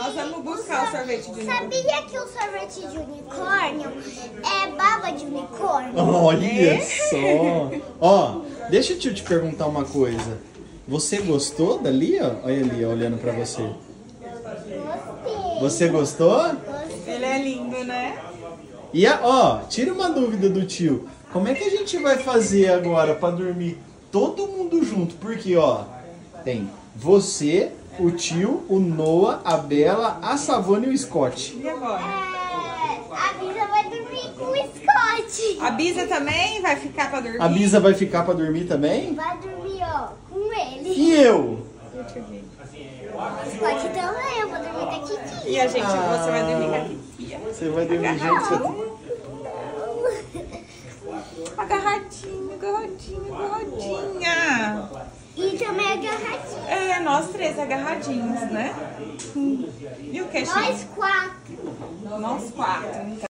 Nós vamos buscar o sorvete de unicórnio. Sabia que o sorvete de unicórnio é baba de unicórnio? Olha só. Ó, deixa eu te perguntar uma coisa. Você gostou dali, ó? Olha ali, ó, olhando pra você. Gostei. Você gostou? Ele é lindo, né? E ó, tira uma dúvida do tio. Como é que a gente vai fazer agora pra dormir todo mundo junto? Porque, ó, tem você, o tio, o Noah, a Bela, a Savana e o Scott. E agora? A Bisa vai dormir com o Scott. A Bisa também vai ficar pra dormir? A Bisa vai ficar pra dormir também? Vai dormir, ó, com ele. E eu? O Scott também, eu vou dormir com a Titia. E a gente, você vai dormir com a titia. Você vai dormir junto com Agarradinho, agarradinho, agarradinha. E também agarradinho. É, nós três agarradinhos, né? E o que, Nós quatro. Nós quatro.